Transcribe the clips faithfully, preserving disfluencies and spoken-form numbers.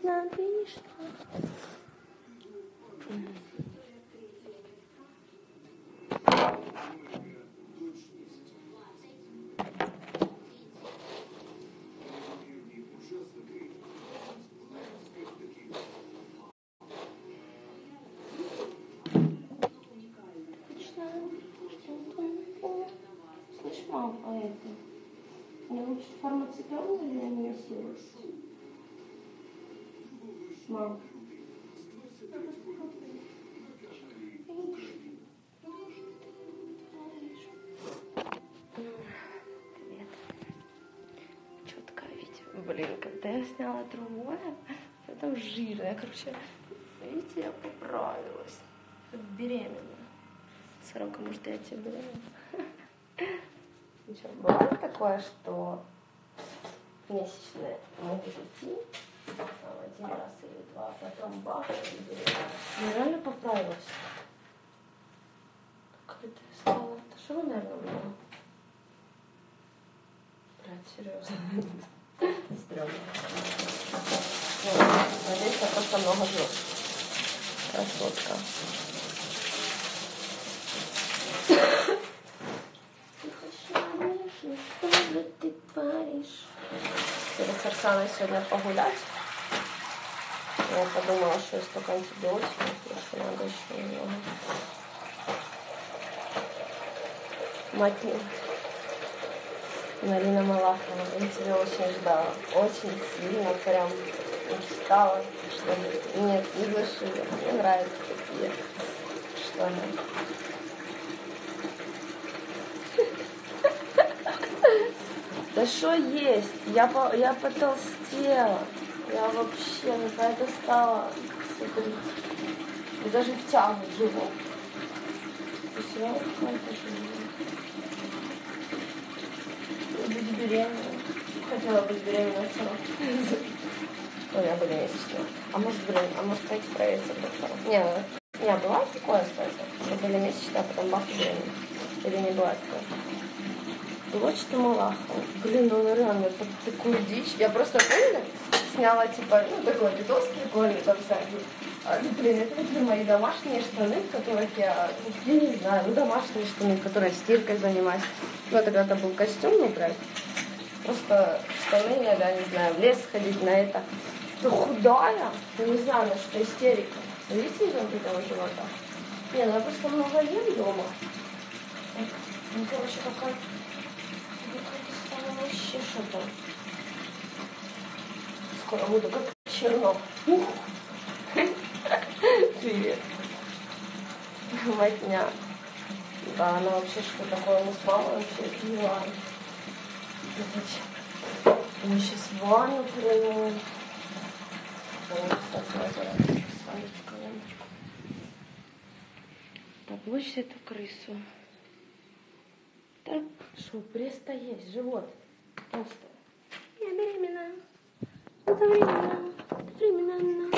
Отлично, отлично. Слышь, мам, а это? Мне лучше фармацетон или аминосилу? Мам. Привет. Четко видео. Блин, когда я сняла другое, я там жирная. Короче, видите, я поправилась. Как беременна. Сорока, может, я тебе беременна? Ничего, бывает такое, что месячные могут идти один раз или два, потом бах, и беременна. Я реально поправилась. Какая-то я стала. Это что, наверное, было? Блядь, серьезно. Стрёмно. Надеюсь, я просто много жру. Красотка. Ты хочешь, что же ты творишь? Перед с Арсаной сегодня погулять. Я подумала, что есть только антибиотики, что надо еще немного. Мать Марина Малахова, я тебя очень ждала, очень сильно, прям устала, что ли. Нет, не души, мне нравятся такие штаны. Да что есть? Я, по, я потолстела, я вообще не по это стала, смотрите, я даже в тягу живу. Я какая-то живу. Быть беременной. Хотела быть беременной все равно. У меня были месячные. А может, блин, а может, кстати, провериться к доктору? Не, не, бывает такое, кстати, что были месячные, а потом бах, беременная. Или не бывает такое? Вот что Малахова. Блин, ну реально, так, такую дичь. Я просто, помню, сняла, типа, ну, такой видос прикольный, там всякий. А, блин, это вот мои домашние штаны, в которых я, я не знаю, ну, домашние штаны, в которые стиркой занимаюсь. Ну, это когда-то был костюм, ну, прям. Просто штаны, я не знаю, в лес ходить на это. Ты худая, я не знаю, на что истерика. Видите, изюм этого живота? Не, ну я просто много ем дома. Ну, короче, какая-то стала вообще что-то. Скоро буду как чернок. Привет. Матня. Да, она вообще что такое мы с мамой вообще пила. Мы сейчас ванну примем. Так, лучше эту крысу. Так, что, пресс-то есть, живот. Просто. Я беременна. Это временно. Временно.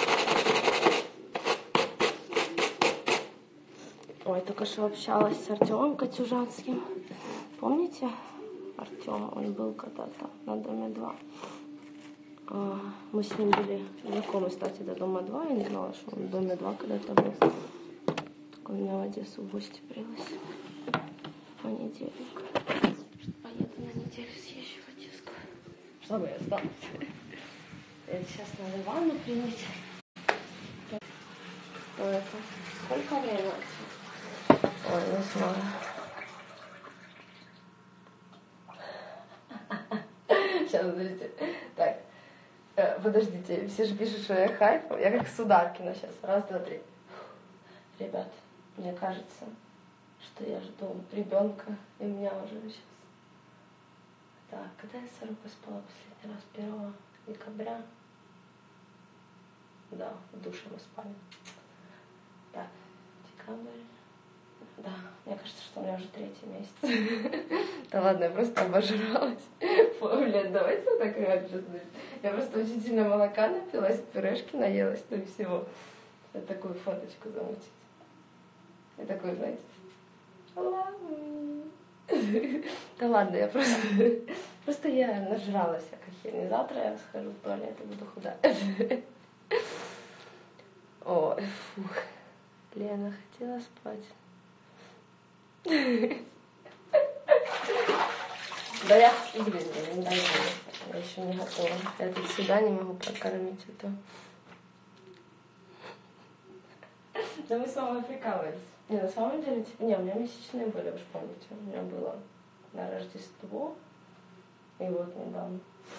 Ой, только что общалась с Артемом Катюжанским. Помните? Артем, он был когда-то на Доме два. Мы с ним были знакомы, кстати, до Дома два. Я не знала, что он в Доме два когда-то был. Так он меня в Одессу в гости пригласил. В понедельник. Поеду на неделю, съезжу в Одесску. Чтобы я осталась. Сейчас надо ванну принять. Это? Сколько время? Ой, не знаю. Сейчас, подождите. Так, э, подождите, все же пишут, что я хайп. Я как Сударкина сейчас. Раз, два, три. Ребят, мне кажется, что я жду ребенка, и у меня уже сейчас. Так, когда я с Сорокой спала последний раз? первого декабря. Да, в душе мы спали. Так, декабрь. Да, мне кажется, что у меня уже третий месяц. Да ладно, я просто обожралась. Блин, давайте вот так реально сейчас. Я просто очень сильно молока напилась, пюрешки наелась, ну и всего. Вот такую фоточку замутить. И такой, знаете, love me. Да ладно, я просто... Просто я нажралась как херня. Завтра я схожу в туалет и буду худая. Ой, фух. Лена хотела спать. Да я, блин, я не даю. Я еще не готова. Я тут себя не могу прокормить это. Да мы с вами прикалывались. Не, на самом деле, типа, не, у меня месячные были, вы же помните. У меня было на Рождество. И вот недавно.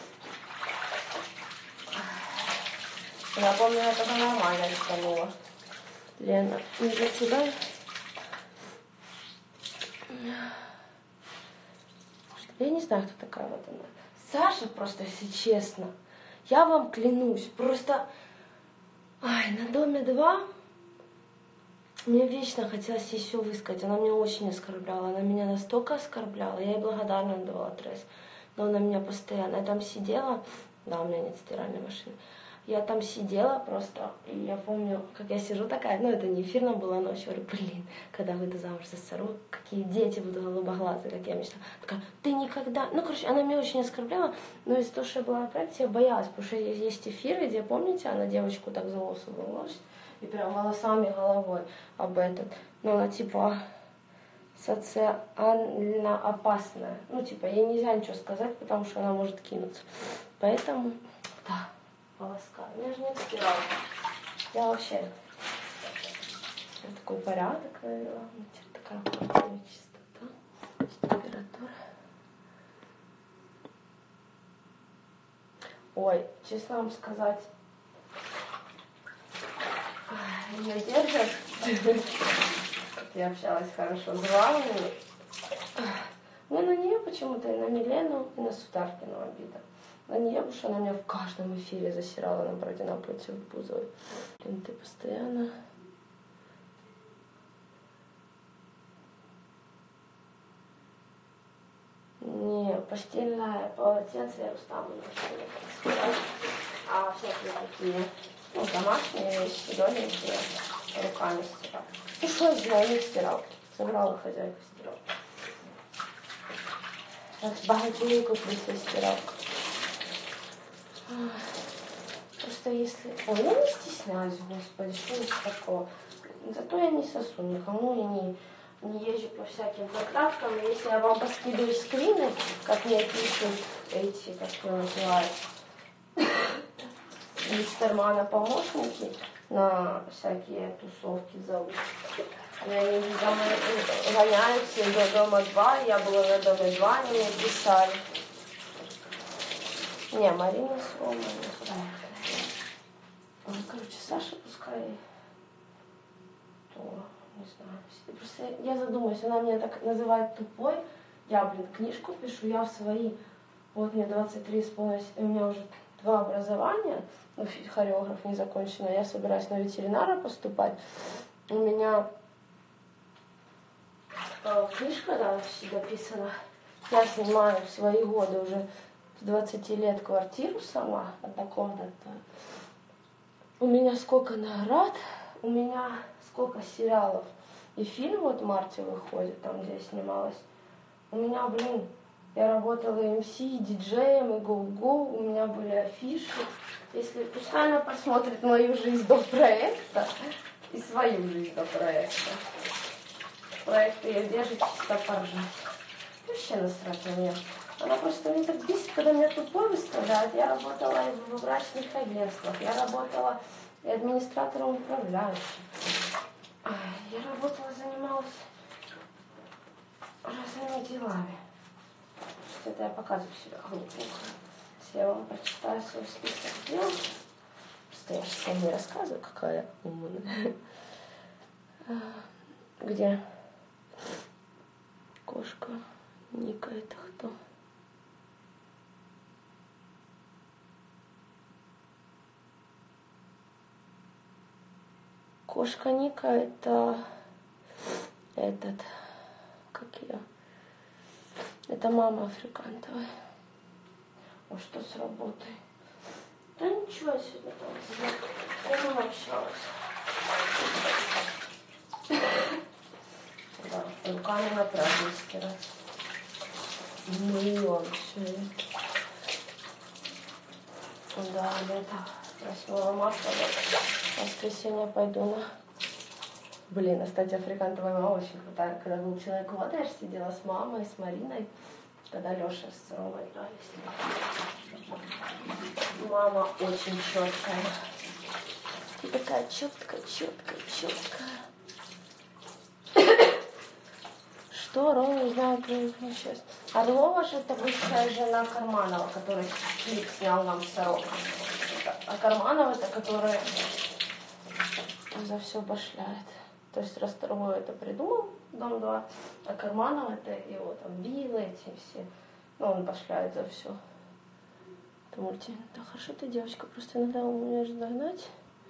Я помню, я тогда нормально рисканула. Лена, не за тебя? Я не знаю, кто такая вот она. Саша просто, если честно, я вам клянусь, просто... Ай, на Доме два мне вечно хотелось ей все высказать. Она меня очень оскорбляла. Она меня настолько оскорбляла. Я ей благодарно давала тресс. Но она меня постоянно... Я там сидела... Да, у меня нет стиральной машины. Я там сидела просто, и я помню, как я сижу такая, ну это не эфирно было, но я говорю, блин, когда выйду замуж за Сару, какие дети будут голубоглазые, как я мечтала. Такая, ты никогда... Ну, короче, она меня очень оскорбляла, но из-за того, что я была на проекте, я боялась, потому что есть эфиры, где, помните, она девочку так за волосы волосит, и прям волосами, головой об этот. Но она типа социально опасная. Ну, типа, ей нельзя ничего сказать, потому что она может кинуться. Поэтому, да. Волоска. У меня же нет стиралки. Я вообще... Я такой порядок навела. Теперь такая красивая чистота. Температура. Ой, честно вам сказать, ее держат. Я общалась хорошо с главными. Мне на нее почему-то и на Милену, и на Сударкину обида. На нее, потому что она меня в каждом эфире засирала напротив, напротив Бузовой. Блин, ты постоянно... Не, постельное полотенце я устала на а всякие такие, ну, домашние вещи, доленькие, руками стирала. Ну, что я сделала, не стирал. Собрала хозяйку стирал. С богатейку пришла стиралку. Просто если... Ой, я не стесняюсь, господи, что здесь такого. Зато я не сосу никому и не, не езжу по всяким закладкам. Если я вам поскидываю скрины, как мне пишут эти, как его называют, из кармана помощники на всякие тусовки зовут. И они домой гоняются и до Дома два. Я была на Доме два, они мне писали. Не, Марина с Ромой не знаю. Ну, короче, Саша пускай, то, не знаю. Просто я задумаюсь, она меня так называет тупой. Я, блин, книжку пишу, я в свои, вот мне двадцать три исполнилось, и у меня уже два образования, ну, хореограф не закончена, я собираюсь на ветеринара поступать. У меня э, книжка, да, дописана. Я снимаю в свои годы уже с двадцати лет квартиру сама, на таком-то. У меня сколько наград, у меня сколько сериалов и фильм вот в марте выходит, там, где я снималась. У меня, блин, я работала эм си, диджеем, и гоу-гоу, у меня были афиши. Если пускай она посмотрит мою жизнь до проекта и свою жизнь до проекта. Проект ее держит чисто поржать. Вообще насрать на меня. Она просто меня так бесит, когда меня тупой выставляют. Я работала и в брачных агентствах, я работала и администратором управляющим. Я работала, занималась разными делами. Что это я показываю себя глупо. Если я вам прочитаю свой список дел, просто я же вам не рассказываю, какая я умная. Где? Кошка Ника, это кто? Кошка Ника это этот, как ее? Это мама Африкантовой. Ой, что с работой? Да ничего, я сегодня там с Ромом общалась. Да, руками на правде стирать. Миллион все. Да, лето. восьмого марта, в воскресенье пойду на... Блин, а, кстати, африкантовая мама очень крутая. Когда был человек года, я же сидела с мамой, с Мариной, когда Леша с Ромой игрались. Мама очень четкая. И такая четкая, четкая, четкая. Что Рома не знаю, сейчас. Орлова же это бывшая жена Карманова, который клип снял нам сорок. А Карманова это которая за все башляет. То есть Расторгуев это придумал, Дом два, а Карманов это его там виллы эти все. Ну, он башляет за все. Думаете, да хорошо ты, девочка, просто иногда умеешь догнать.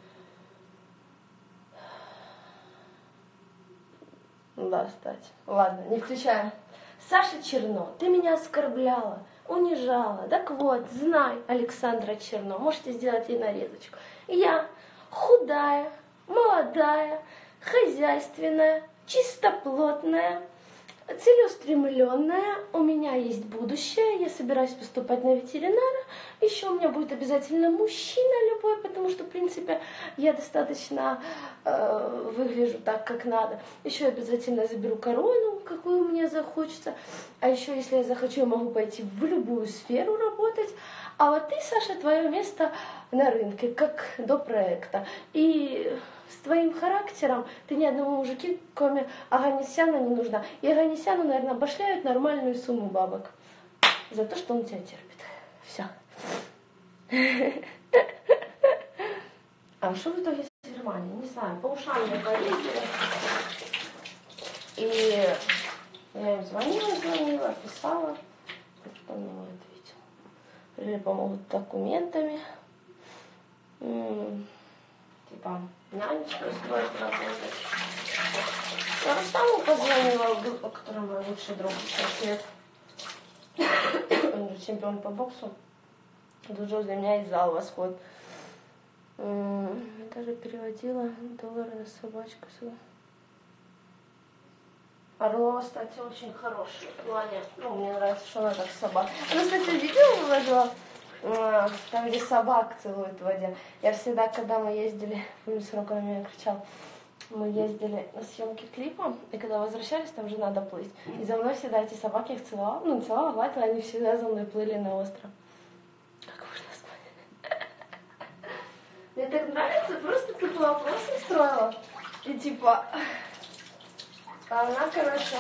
Да, кстати. Ладно, не включаем. Саша Черно, ты меня оскорбляла, унижала. Так вот, знай, Александра Черно, можете сделать ей нарезочку. Я худая, молодая, хозяйственная, чистоплотная, целеустремленная, у меня есть будущее, я собираюсь поступать на ветеринара, еще у меня будет обязательно мужчина любой, потому что, в принципе, я достаточно э, выгляжу так, как надо. Еще обязательно заберу корону, какую мне захочется, а еще, если я захочу, я могу пойти в любую сферу работать, а вот ты, Саша, твое место на рынке, как до проекта, и... С твоим характером ты ни одному мужику, кроме Аганесяна, не нужна. И Аганесяну, наверное, башляют нормальную сумму бабок за то, что он тебя терпит. Все. А что в итоге с Германией? Не знаю, по ушам мне поездили. И я им звонила, звонила, писала. Кто мне не ответил. Или помогут документами. Типа, нянечку стоит работать. Я Рустаму позвонила, который мой лучший друг, сосед. Он же чемпион по боксу. Тут же для меня из зала восход. Я даже переводила доллары на собачку. Орлова, кстати, очень хорошая в плане. Ну, мне нравится, что она как собака. Она, кстати, видео выложила. Там, где собак целуют в воде. Я всегда, когда мы ездили, помню, Сорока на меня кричал, мы ездили на съемки клипа, и когда возвращались, там же надо плыть. И за мной всегда эти собаки их целовала, ну, целовала, гладила, они всегда за мной плыли на остров. Как ужасно. Мне так нравится, просто ты вопросы строила. И типа, она, короче...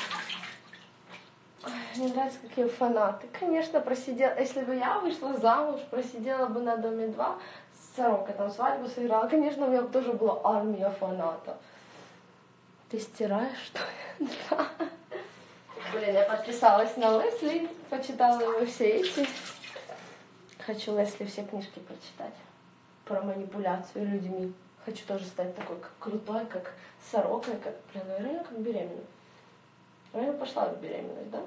Мне нравится, какие фанаты. Конечно, просидела, если бы я вышла замуж, просидела бы на Доме два с Сорокой, там свадьбу сыграла, конечно, у меня бы тоже была армия фанатов. Ты стираешь, что ли? Да. Блин, я подписалась на Лесли, почитала его все эти. Хочу Лесли все книжки прочитать про манипуляцию людьми. Хочу тоже стать такой как крутой, как Сорока, как, блин, ну реально как беременна. Реально пошла в беременность, да?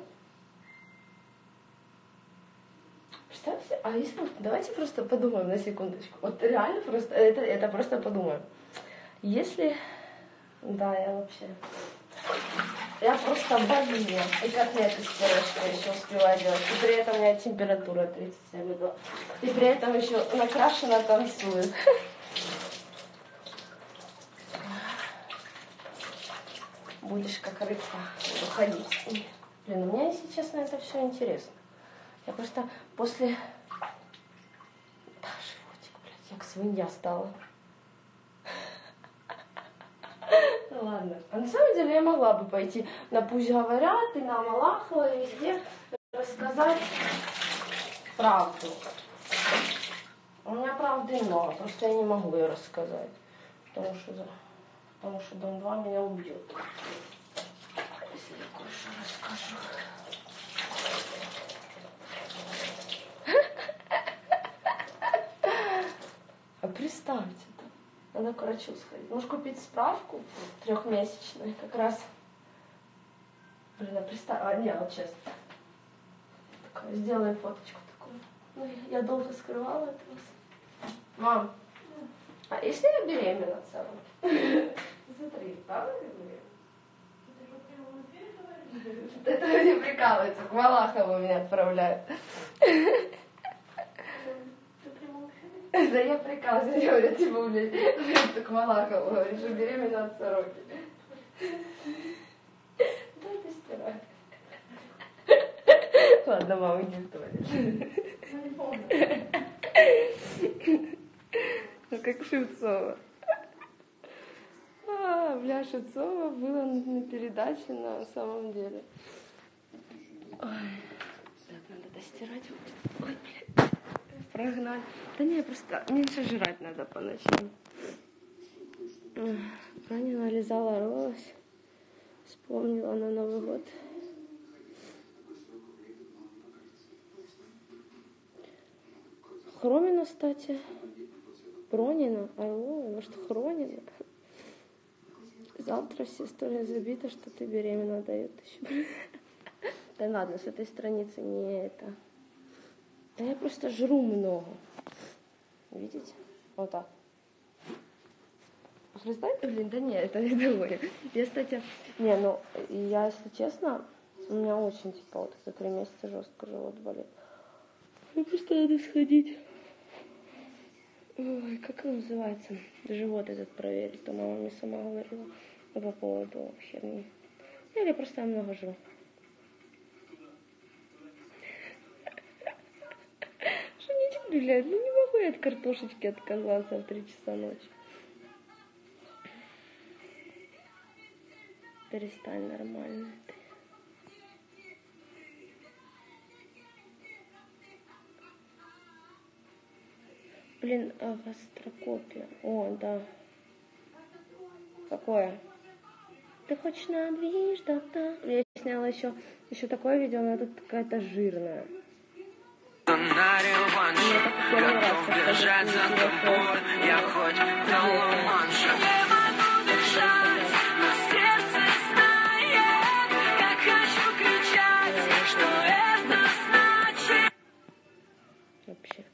Представьте, а если... Давайте просто подумаем на секундочку. Вот реально просто... Это, это просто подумаем. Если... Да, я вообще... Я просто богиня. И как мне это стирочка еще успеваю делать. И при этом у меня температура тридцать семь градусов. И при этом еще накрашена танцует. Будешь как рыбка выходить. Блин, у меня, если честно, это все интересно. Я просто после... Да, животик, блядь, я как свинья стала. Ну ладно. А на самом деле я могла бы пойти на «Пусть говорят» и на Малахова, и везде рассказать правду. У меня правды много, просто я не могу ее рассказать. Потому что... Потому что Дом два меня убьет. Если я кое-что расскажу. А представьте-то, надо к врачу сходить. Можешь купить справку трехмесячную, как раз. Блин, а представь, а, не, вот честно. Такое, сделай фоточку такую. Ну, я, я долго скрывала это вас. Мам, а если я беременна целом? Смотри, правда я говорю? Это не прикалывается, к Малахову меня отправляют. Да я прикалываюсь, я говорю, типа, блядь, ты к Малахову говоришь, что беременна от сороки. Дай ты стирай. Ладно, мама, иди в туалет. Ну, как Шевцова. А, бля, Шевцова была на передаче на самом деле. Ой, так, надо достирать. Ой, блядь, прогнать. Да не, просто меньше жрать надо по ночам. Аня нализала роз. Вспомнила на Новый год. Хромина, кстати. Пронина, Орлова, может, Хронина. Завтра все история забита, что ты беременна, дают еще. Да ладно, с этой страницы не это. Да я просто жру много. Видите? Вот так. Христайте, блин, да нет, это не такое. Я, кстати, не, ну, я, если честно, у меня очень, типа, вот за три месяца жестко живот болит. Мне просто надо сходить. Ой, как он называется? Живот этот проверить, то мама мне сама говорила по поводу херни. Или просто я много жру. Что не блядь, ну не могу я от картошечки отказаться в три часа ночи. Перестань, нормально ты. Блин, а гастрокопия. О, да. Какое? Ты хочешь на движ, да-да. Я сняла еще, еще такое видео, но тут какая-то жирная. Готов бежать за тобой, я хоть полуманша. Не могу дышать, но сердце знает, как хочу кричать, что это значит. Вообще.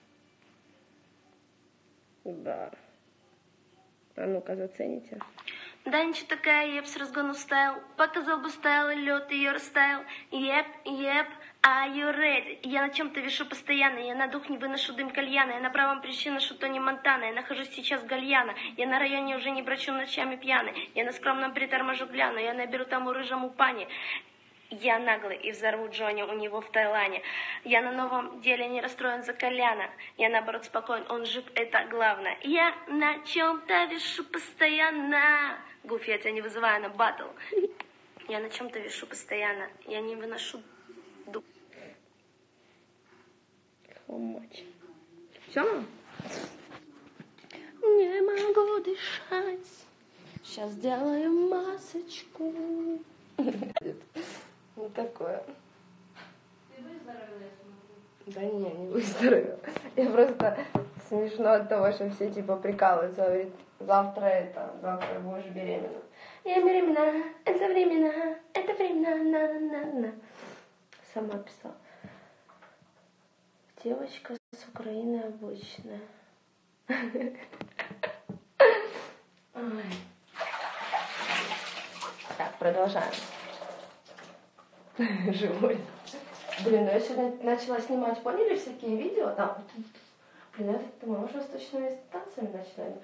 Да. А ну-ка, зацените. Да ничего такая, еп, с разгону стайл. Показал бы стайл, и лед ее растаял. Еп, еп, are you ready? Я на чем-то вешу постоянно, я на дух не выношу дым кальяна. Я на правом причина, что Тони Монтана. Я нахожусь сейчас в Гальяно. Я на районе уже не брачу ночами пьяный. Я на скромном приторможу гляну. Я наберу тому рыжему пани. Я наглый и взорву Джонни у него в Таиланде. Я на новом деле не расстроен за Коляна. Я наоборот спокоен, он жив, это главное. Я на чем-то вешу постоянно. Гуф, я тебя не вызываю на баттл. Я на чем-то вешу постоянно. Я не выношу дух. Хомач. Все? Не могу дышать. Сейчас сделаю масочку. Ну такое. Ты выздоровела, я смотрю. Да не, не выздоровела. Я просто смешно от того, что все типа прикалываются. Говорит, завтра это, завтра будешь беременна. Я беременна, это временно, это временно, на-на-на-на. Сама писала. Девочка с Украины обычная. Ой. Так, продолжаем. Живой. Блин, ну я сегодня начала снимать, поняли, всякие видео там. Блин, я так думаю, может, восточными танцами начинали.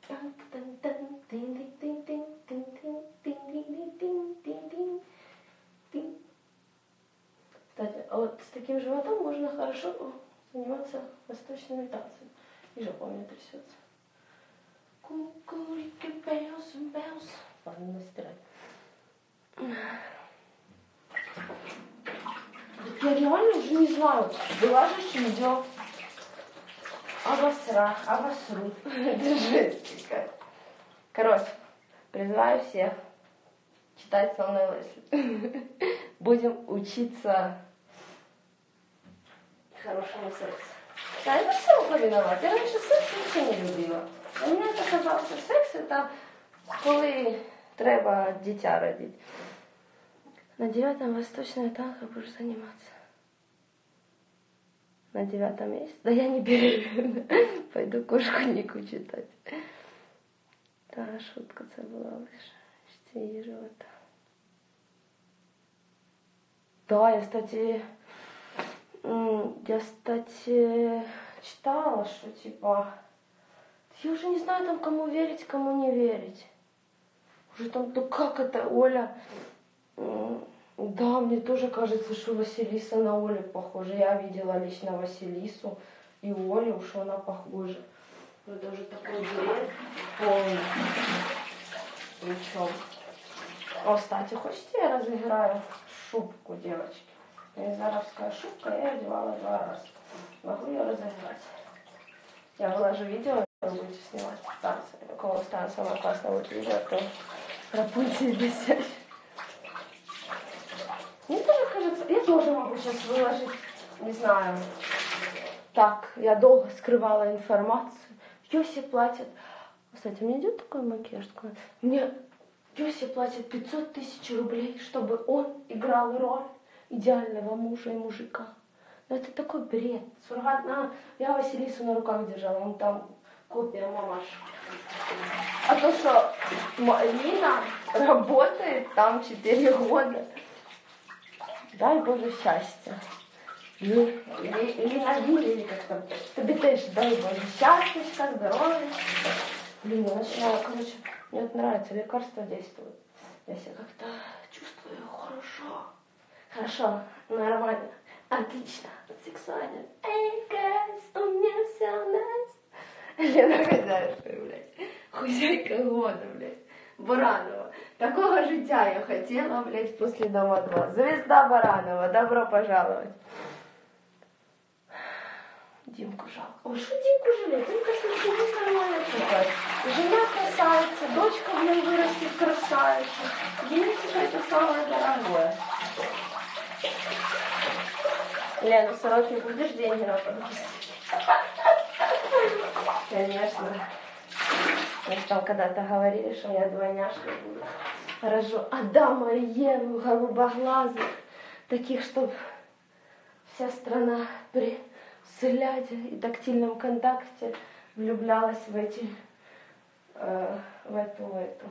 Кстати, а вот с таким животом можно хорошо заниматься восточными танцами. И жопа у меня трясется. Кукурики, бэус, бэус. Ладно, настирать. Я реально уже не знаю, была же видео. Обосра, обосру. Это жесть какая-то. Короче, призываю всех читать со мной Лесли. Будем учиться хорошему сексу. Да, это Силка виноват. Я раньше секс вообще не любила. А мені казався секс, это коли треба дитя родить. На девятом восточная танка будешь заниматься. На девятом месяце? Да я не беременна. Пойду кошку Нику читать. Та шутка це була лише. Ще її живота. Да, я, кстати, я, кстати, читала, что, типа, я уже не знаю, там, кому верить, кому не верить. Уже там, да как это, Оля? Да, мне тоже кажется, что Василиса на Олю похожа. Я видела лично Василису и Олю, что она похожа. Вот даже такой берет полный. Причем. О, кстати, хочете, я разыграю шубку, девочки? Незаровская шубка, я одевала два раза. Могу ее разыграть. Я выложу видео, вы будете снимать танцы. У кого станет самое классное будет видео, то Рапунцель бесячая. Мне тоже кажется, я тоже могу сейчас выложить, не знаю. Так, я долго скрывала информацию. Йоси платит. Кстати, мне идет такой макияж? Мне Йоси платит пятьсот тысяч рублей, чтобы он играл роль идеального мужа и мужика. Ну это такой бред. Суррогат, на, я Василису на руках держала, он там копия мамаши. А то, что Лина работает там четыре года. Дай Боже счастья. Лина Вилли, или как там. Тебе тоже дай Боже счастья, здоровья. Блин, я начинаю, короче, мне это нравится, лекарства действуют. Я себя как-то чувствую хорошо. Хорошо, нормально, отлично, сексуально. Эй, guys, у меня все nice. Лена Хозяйка, блядь. Хозяйка года, блядь. Баранова. Такого життя я хотела, блядь, после Дома два. Звезда Баранова, добро пожаловать. Димку жалко. Ой, что Димку жалеть? Димка смотрит, нормально такая. Жена красавица, дочка, блин, вырастет красавица. Димка это самое дорогое. Лена, сороки, будешь деньги на подгуз? Конечно. Мы же там когда-то говорили, что я двойняшка буду. Рожу Адама и Еву, голубоглазых, таких, чтоб вся страна при взгляде и тактильном контакте влюблялась в эти, э, в эту, в эту,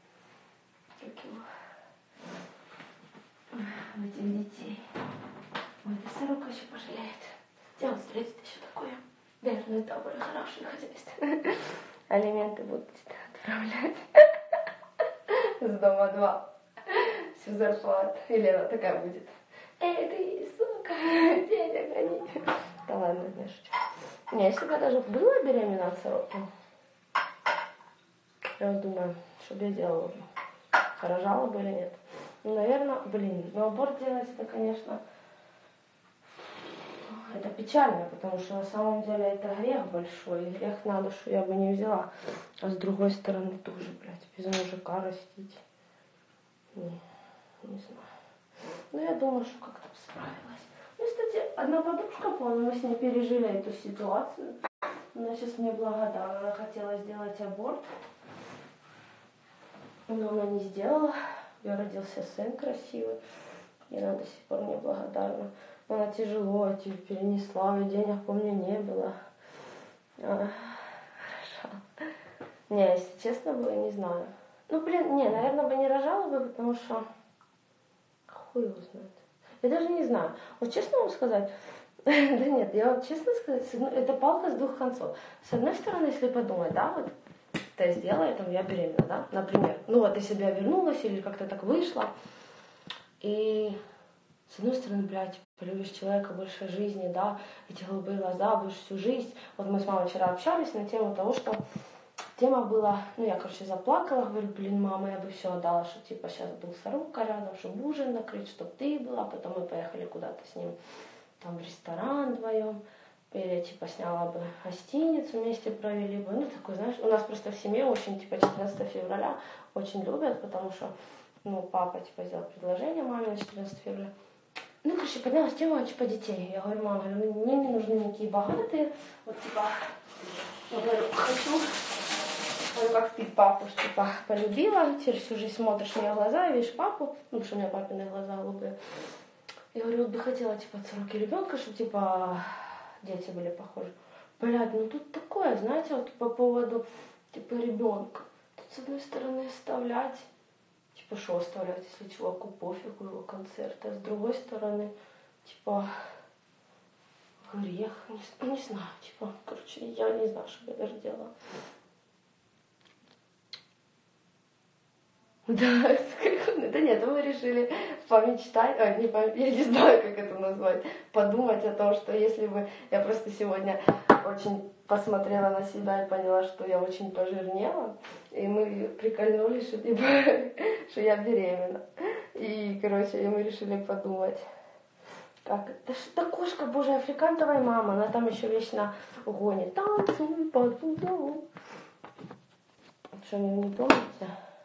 в этих детей. Ой, да сорока еще пожалеет. Тебя он встретит еще такое. Верный, добрый, хороший хозяйство. Алименты будут отправлять с Дома два. Всю зарплату. И Лена такая будет. Эй, ты, сука, денег гони. Да ладно, не шучу. Не, если бы я даже была беременна от сороки, я думаю, что бы я делала бы. Рожала бы или нет. Ну, наверное, блин, но аборт делать это, конечно, это печально, потому что на самом деле это грех большой, и грех на душу я бы не взяла. А с другой стороны тоже, блядь, без мужика растить. Не, не знаю. Ну, я думаю, что как-то справилась. Ну, кстати, одна подружка, помню, мы с ней пережили эту ситуацию. Она сейчас мне благодарна. Она хотела сделать аборт, но она не сделала. У нее родился сын красивый, и она до сих пор мне благодарна. Она тяжело эти перенесла, и денег, помню, не было. А, хорошо. Не, если честно, бы не знаю. Ну, блин, не, наверное, бы не рожала бы, потому что хуй его знает. Я даже не знаю. Вот честно вам сказать, да нет, я вот честно сказать, это палка с двух концов. С одной стороны, если подумать, да, вот ты сделай, там, я беременна, да, например. Ну, вот ты себя вернулась или как-то так вышла. И с одной стороны, блядь, полюбишь человека больше жизни, да, эти голубые глаза, будешь всю жизнь. Вот мы с мамой вчера общались на тему того, что тема была, ну, я, короче, заплакала, говорю, блин, мама, я бы все отдала, что, типа, сейчас был Сорока рядом, чтобы ужин накрыть, чтобы ты была, потом мы поехали куда-то с ним, там, в ресторан вдвоем, или, типа, сняла бы гостиницу, вместе провели бы, ну, такой, знаешь, у нас просто в семье очень, типа, четырнадцатого февраля очень любят, потому что, ну, папа, типа, сделал предложение маме на четырнадцатого февраля. Ну, короче, поднялась тема, типа, детей. Я говорю, мама, мне не нужны никакие богатые. Вот, типа, я говорю, хочу, ну, как ты папу, типа, полюбила, теперь всю жизнь смотришь в меня в глаза и видишь папу, ну, потому что у меня папины глаза голубые. Я говорю, вот бы хотела, типа, от сороки ребенка, чтобы, типа, дети были похожи. Блядь, ну тут такое, знаете, вот по поводу, типа, ребенка. Тут, с одной стороны, оставлять, типа, типа, что оставлять, если чуваку пофигу его концерт, а с другой стороны, типа, грех, не, не знаю, типа, короче, я не знаю, что я даже делала. Да, да нет, мы решили помечтать, ой, не пом... я не знаю, как это назвать, подумать о том, что если бы я просто сегодня очень посмотрела на себя и поняла, что я очень пожирнела, и мы прикольнулись, что, типа, что я беременна. И, короче, и мы решили подумать, как это, да кошка, боже, африкантовая мама, она там еще вечно гонит, танцуй под футбол. Что, не, не помните?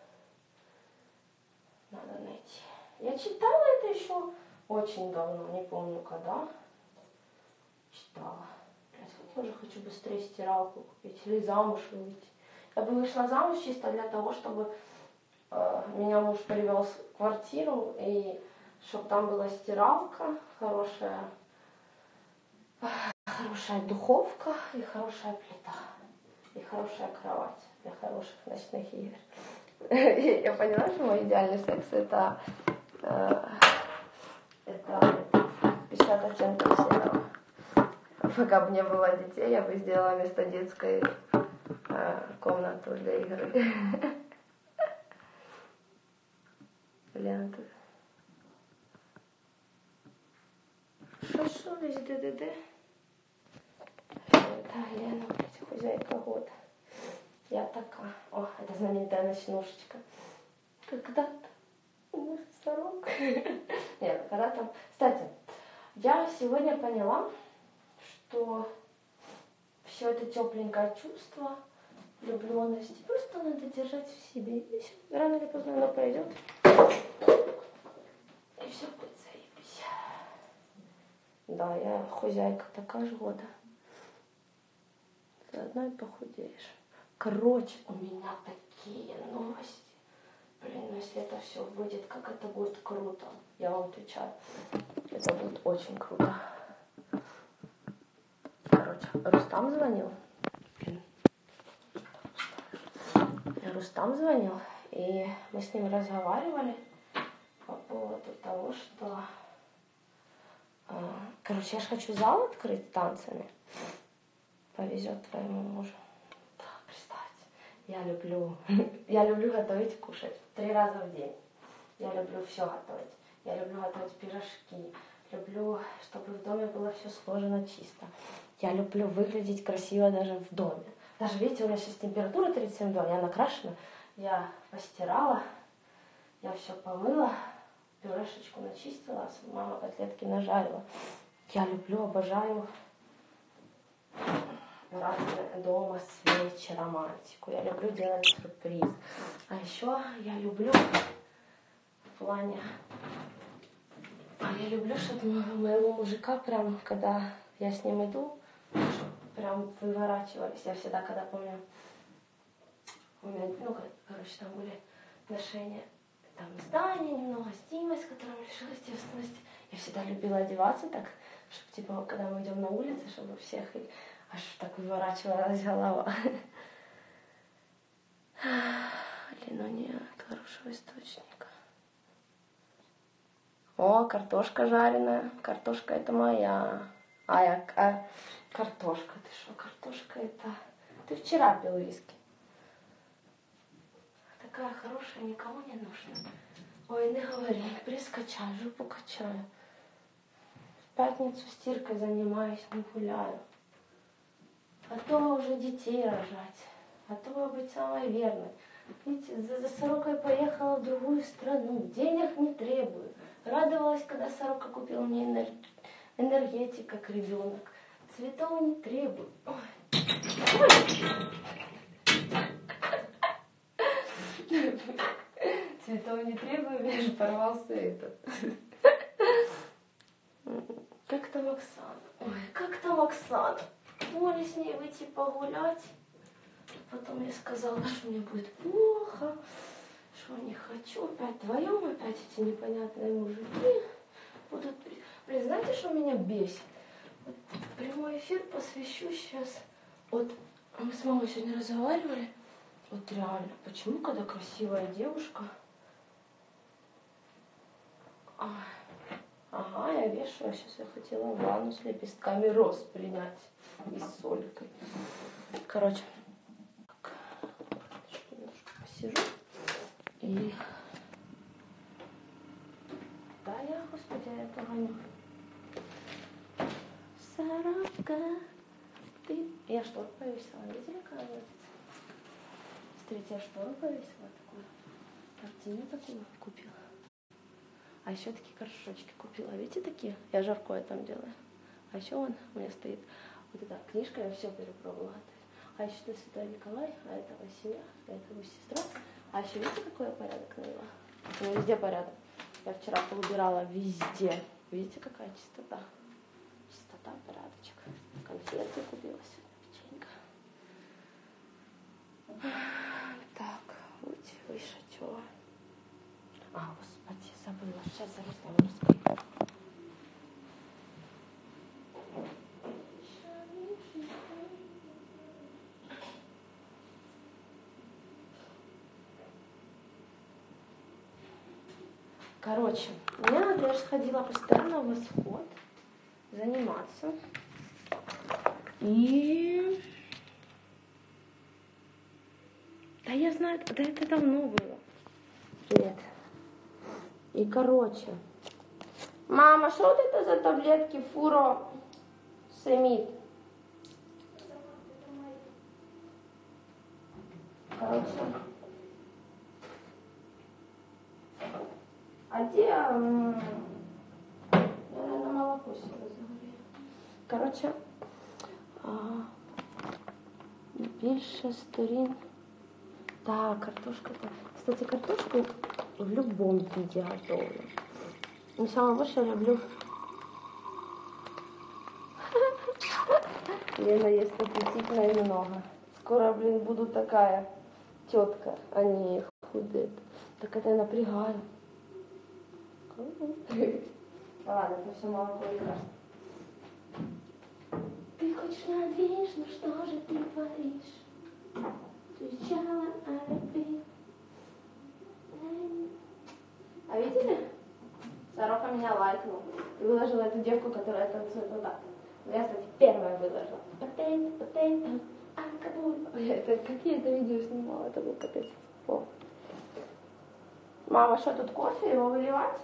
Надо найти. Я читала это еще очень давно, не помню когда. Читала. Я тоже хочу быстрее стиралку купить или замуж выйти. Я бы вышла замуж чисто для того, чтобы э, меня муж привез в квартиру, и чтобы там была стиралка, хорошая, э, хорошая духовка и хорошая плита. И хорошая кровать для хороших ночных игр. Я поняла, что мой идеальный секс это, э, это пятьдесят оттенков серого. Пока бы не было детей, я бы сделала вместо детской э, комнату для игры. Ленты. Шо-шо, весь ДДД. Это Лена, блядь, хозяйка года. Я такая. О, это знаменитая ночнушечка. Когда-то муж сорок. Нет, когда там... Кстати, я сегодня поняла, что все это тепленькое чувство влюбленности просто надо держать в себе. И все, рано или поздно оно пройдет. И все будет заебись. Да, я хозяйка такая же года. Заодно и похудеешь. Короче, у меня такие новости. Блин, ну если это все выйдет, как это будет круто. Я вам отвечаю. Это будет очень круто. Короче, Рустам звонил. Рустам звонил, и мы с ним разговаривали по поводу того, что... Короче, я же хочу зал открыть танцами. Повезет твоему мужу. Да, представьте. Я люблю... Я люблю готовить, кушать. Три раза в день. Я люблю все готовить. Я люблю готовить пирожки. Люблю, чтобы в доме было все сложено чисто. Я люблю выглядеть красиво даже в доме. Даже, видите, у меня сейчас температура тридцать семь два, я накрашена. Я постирала. Я все помыла. Пюрешечку начистила. Мама котлетки нажарила. Я люблю, обожаю разные дома, свечи, романтику. Я люблю делать сюрприз. А еще я люблю в плане... А я люблю, чтобы моего мужика прям, когда я с ним иду, прям выворачивались. Я всегда, когда помню, у меня, ну, короче, там были отношения, там с Даней немного, с Димой, с которым лишилась девственности. Я всегда любила одеваться так, чтобы, типа, когда мы идем на улице, чтобы всех и аж так выворачивалась голова. Блин, ну нет хорошего источника. О, картошка жареная. Картошка это моя. А я... А, картошка, ты что? Картошка это... Ты вчера пил виски. Такая хорошая, никому не нужна. Ой, не говори, прискачаю, жопу качаю. В пятницу стиркой занимаюсь, не гуляю. А то уже детей рожать. А то быть самой верной. Видите, за, за сорокой поехала в другую страну. Денег не требую. Радовалась, когда сорока купил мне энер... энергетик, как ребенок. Цветов не требую. Ой. Цветов не требую, мне же порвался этот. Как там Оксана? Ой, как там Оксана? Думали с ней выйти погулять. Потом я сказала, что мне будет плохо, что не хочу. Опять вдвоем, опять эти непонятные мужики будут... Блин, знаете, что меня бесит? Вот прямой эфир посвящу сейчас. Вот мы с мамой сегодня разговаривали. Вот реально, почему, когда красивая девушка, Ага, я вешаю. Сейчас я хотела ванну с лепестками роз принять и с солькой. Короче, так, немножко посижу. И... Да, я, господи, я это гоню. Сорока. Ты... Я штору повесила. Видели, как она? Смотрите, я штору повесила такую. Картину такую купила. А еще такие горшочки купила. Видите, такие? Я жаркое там делаю. А еще вон у меня стоит вот эта книжка, я все перепробовала. А еще это Святой Николай, а это его семья, а это его сестра. А еще видите, какой я порядок навела? Ну, везде порядок. Я вчера поубирала везде. Видите, какая чистота? Чистота, порядочек. Конфеты купила сегодня, печенька. Так, вот выше чего. А, господи, забыла. Сейчас за Русланом расскажу. Короче, мне надо, я же ходила постоянно в Восход заниматься. И... Да я знаю, да это давно было. Нет. И короче. Мама, что вот это за таблетки фуро семид? Короче. А где... Я, наверное, молоко себе загорела. Короче. А, більше сторін. Да, картошка-то. Кстати, картошку в любом виде готовлю. Но самое больше я люблю... Лена ест аппетитно и много. Скоро, блин, буду такая тетка, а не худеет. Так это я напрягаю. Ладно, это все молоко и кажется. Ты хочешь на дверь, ну что же ты творишь? Кричала о любви. А видели? Сорока меня лайкнул и выложила эту девку, которая танцует вот так. Я, кстати, первая выложила. Патент, патент, алкоголь. Это какие это видео снимала? Это был капец. О. Мама, что тут кофе? Его выливать?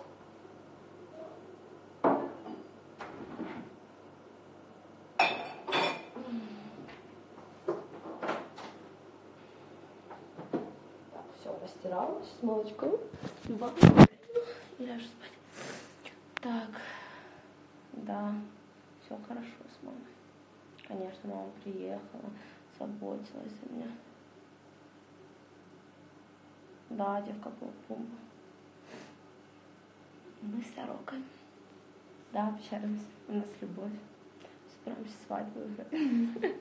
Постиралась с молочком. И ляжу спать. Так. Да. Все хорошо с мамой. Конечно, мама приехала. Заботилась о меня. Да, девка пумба. Мы с Сорокой. Да, общаемся. У нас любовь. Собираемся свадьбу уже.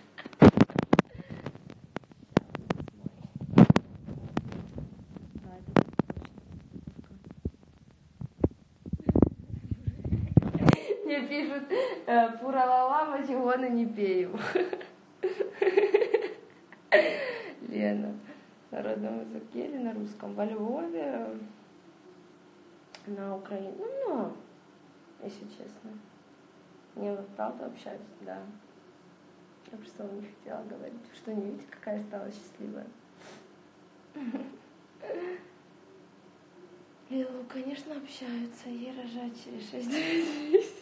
Мне пишут, пуралала, мочегоны не пею. Лена. На родном языке или на русском? Во Львове, на Украине. Ну, много, если честно. Мне вот правда общаюсь, да. Я просто не хотела говорить, что не видите, какая я стала счастливая. И, конечно, общаются. Ей рожать через шесть месяцев.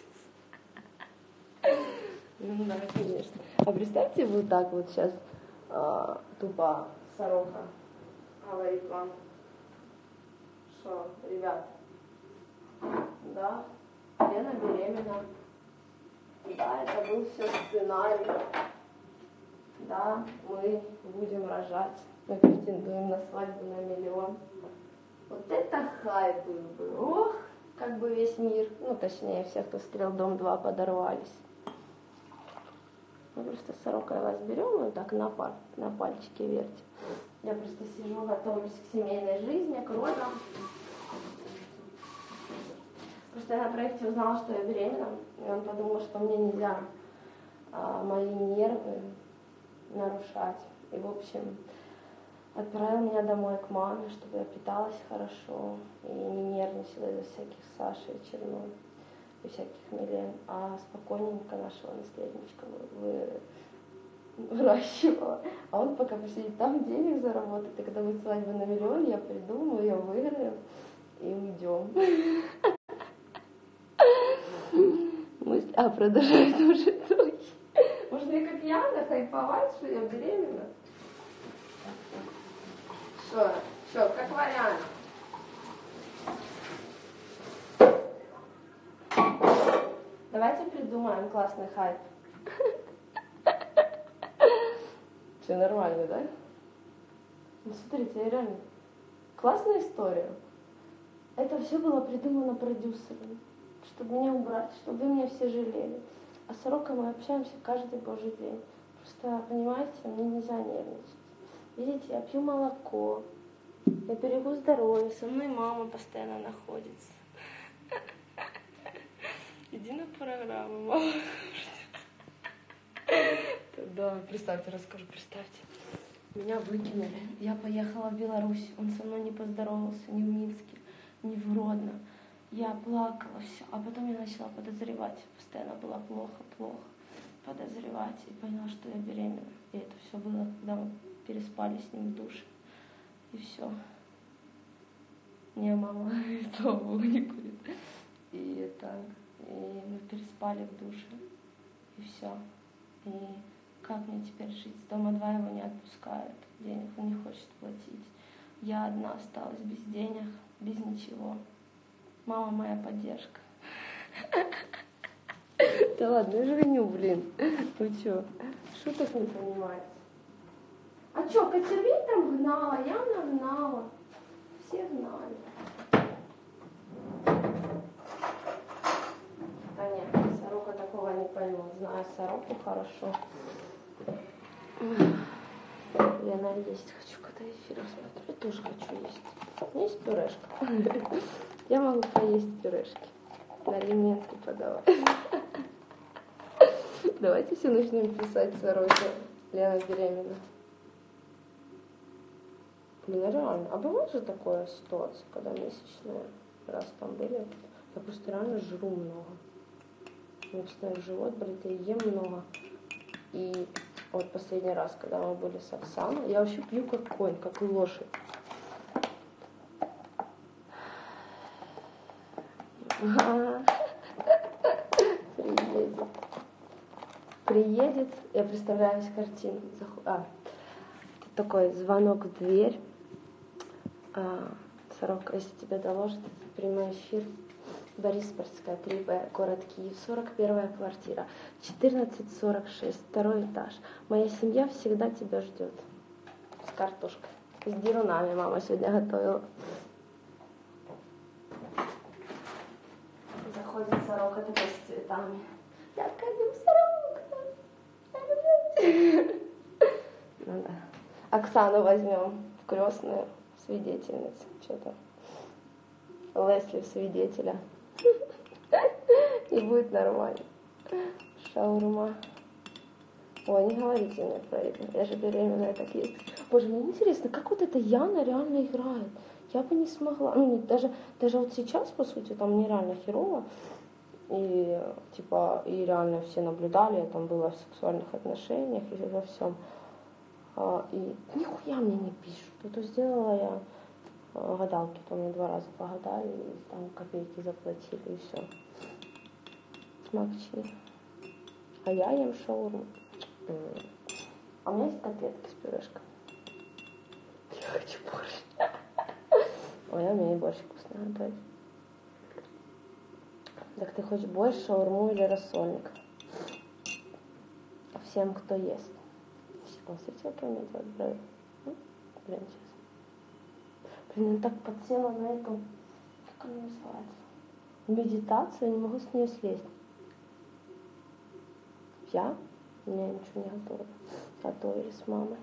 Ну да, конечно. А представьте, вот так вот сейчас э, тупо Сорока говорит вам, что, ребят, да, Лена беременна, да, это был все сценарий, да, мы будем рожать, мы претендуем на свадьбу на миллион. Вот это хайп был бы, ох, как бы весь мир, ну точнее все, кто смотрел Дом два, подорвались. Мы просто с Сорокой вас берем и так на, паль, на пальчике вертим. Я просто сижу, готовлюсь к семейной жизни, к родам. Просто я на проекте узнала, что я беременна, и он подумал, что мне нельзя а, мои нервы нарушать. И, в общем, отправил меня домой к маме, чтобы я питалась хорошо и не нервничала из-за всяких Саши и Черной и всяких Милен, а спокойненько нашего наследничка вы, вы, выращивала. А он пока посидит там, денег заработает, и когда будет свадьба на миллион, я приду, мы ее выиграем и уйдем. Мысль, а продолжает уже трохи. Может, мне как Яна хайповать, что я беременна? Что? Что, как вариант? Давайте придумаем классный хайп. Все нормально, да? Ну, смотрите, реально. Классная история. Это все было придумано продюсером, чтобы меня убрать, чтобы вы меня все жалели. А с Сорокой мы общаемся каждый божий день. Просто, понимаете, мне нельзя нервничать. Видите, я пью молоко, я берегу здоровье, со мной мама постоянно находится. Иди на программу, мама. Да, представьте, расскажу, представьте. Меня выкинули, я поехала в Беларусь, он со мной не поздоровался ни в Минске, ни в Гродно. Я плакала, все, а потом я начала подозревать, постоянно было плохо, плохо, подозревать и поняла, что я беременна. И это все было, когда мы переспали с ним в душе. И все. Не, мама, слава богу, не курит. И это, и мы переспали в душе. И все. И как мне теперь жить? С дома два его не отпускают, денег он не хочет платить. Я одна осталась без денег, без ничего. Мама моя поддержка. Да ладно, я же виню, блин. Вы чё? Шуток не понимаете. А чё, Катерина там гнала, я нагнала. Все гнали. Да нет, Сорока такого не поймет. Знаю Сороку хорошо. Я на есть хочу, когда эфир смотрю. Я тоже хочу есть. У меня есть пюрешка. Я могу поесть пюрешки. На алименты подавать. Давайте все начнем писать Сороке. Лена беременна. Блин, реально. А бывает же такая ситуация, когда месячные раз там были, я просто реально жру много. У меня постоянно живот болит, я ем много. И вот последний раз, когда мы были с Оксаной, я вообще пью как конь, как лошадь. Приедет. Приедет, я представляю себе картину. А, такой звонок в дверь. А, Сорока, если тебя доложат, прямой эфир. Бориспольская, три Б, город Киев, сорок первая квартира, четырнадцать сорок шесть, второй этаж. Моя семья всегда тебя ждет. С картошкой. С дерунами мама сегодня готовила. Заходит Сорока такой с цветами. Я люблю Сорока. Я люблю. Ну да. Оксану возьмем в крестную свидетельницу. Что-то. Лесли в свидетеля. И будет нормально. Шаурма. Ой, не говорите мне про это. Я же беременная, так есть. Боже, мне интересно, как вот эта Яна реально играет. Я бы не смогла. Ну, даже, даже вот сейчас, по сути, там нереально херово. И, типа, и реально все наблюдали. Я там была в сексуальных отношениях и во всем. А, и нихуя мне не пишут. Это сделала я. Гадалки там мне два раза погадали, и там копейки заплатили, и все. Смокчи. А я ем шаурму. А у меня есть котлетки с пюрешкой. Я хочу борщ. Ой, а у меня и борщ вкусно готовить. Так ты хочешь борщ, шаурму или рассольник? Всем, кто ест. Смотрите, как я делать брови. Блин, сейчас. Блин, я так подсела на эту, как она называется, медитацию, я не могу с нее слезть. Я? У меня ничего не готово. Готовили с мамой.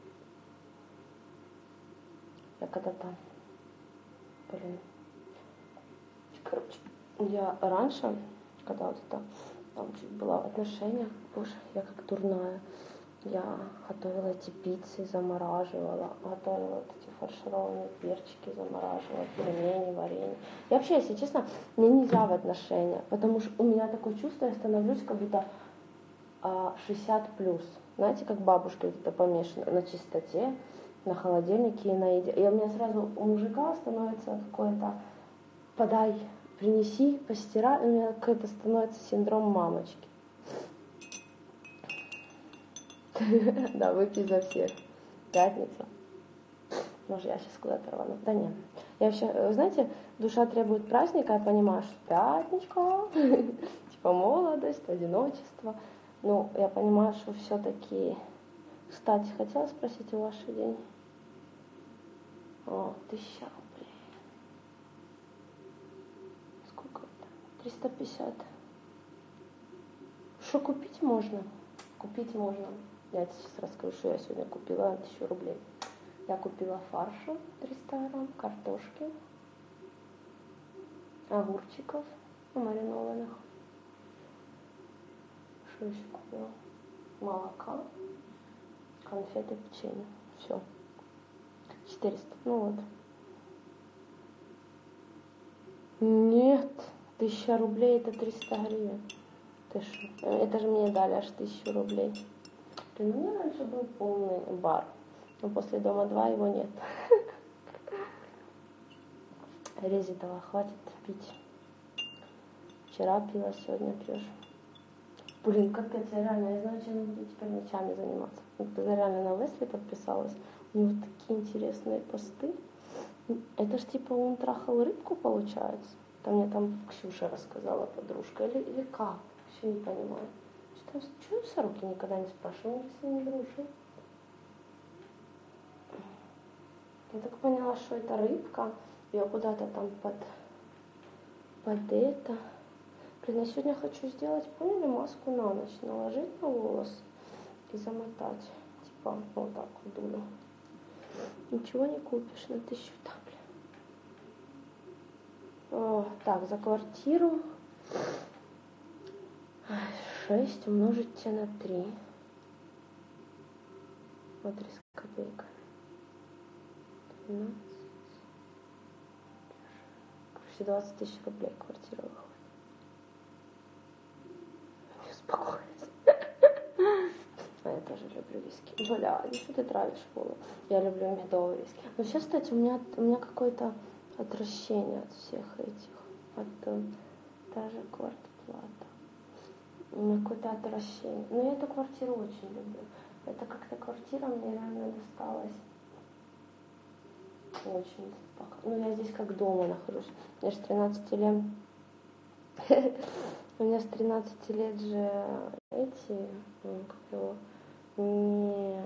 Я когда-то, блин, короче, я раньше, когда вот это, там чуть была в отношениях, боже, я как дурная, Я готовила эти пиццы, замораживала, готовила вот эти фаршированные перчики, замораживала, пельмени, варенье. И вообще, если честно, мне нельзя в отношения, потому что у меня такое чувство, я становлюсь как будто а, шестьдесят плюс. Знаете, как бабушка где-то помешана на чистоте, на холодильнике и на еде. И у меня сразу у мужика становится какое-то подай, принеси, постирай, у меня какой-то становится синдром мамочки. Да, выпей за всех. Пятница. Может, я сейчас куда-то рвану. Да нет. Я вообще, знаете, душа требует праздника, я понимаю, что пятничка, типа молодость, одиночество. Ну, я понимаю, что все-таки... Кстати, хотела спросить у вашей день. О, тысяча рублей. Сколько это? триста пятьдесят. Что купить можно? Купить можно. Я тебе сейчас расскажу, что я сегодня купила на тысячу рублей. Я купила фарша триста грамм, картошки, огурчиков маринованных. Что еще купила? Молока, конфеты, печенье. Все. четыреста. Ну вот. Нет, тысяча рублей это триста гривен. Ты что? Это же мне дали аж тысячу рублей. У меня раньше был полный бар, но после дома два его нет. Резидова, хватит пить. Вчера пила, сегодня пьешь. Блин, капец, я реально, я знаю, чем я буду теперь ночами заниматься. Я реально на Лесли подписалась. У него такие интересные посты. Это ж типа он трахал рыбку, получается. Там мне там Ксюша рассказала, подружка. Или, или как? Вообще не понимаю. Что, что я Сороки никогда не спрашивала, мы с ним дружим. Я так поняла, что это рыбка. Ее куда-то там под, под это. Блин, я сегодня хочу сделать, поняли, маску на ночь. Наложить на волос и замотать. Типа вот так вот дулю. Ничего не купишь на тысячу там, блин. О, так, за квартиру шесть умножить на три. Вот три с копейками. двенадцать. Короче, двадцать тысяч рублей квартира выходит. Не успокоюсь. А я тоже люблю виски. Бля, ну что ты травишь воду? Я люблю медовый виски. Но сейчас, кстати, у меня, у меня какое-то отвращение от всех этих. От э, даже квартплата. У меня какое-то отвращение. Но я эту квартиру очень люблю. Это как-то квартира мне реально досталась. Очень пока. Ну, я здесь как дома нахожусь. Я же с тринадцати лет. У меня с тринадцати лет же эти, как его, не...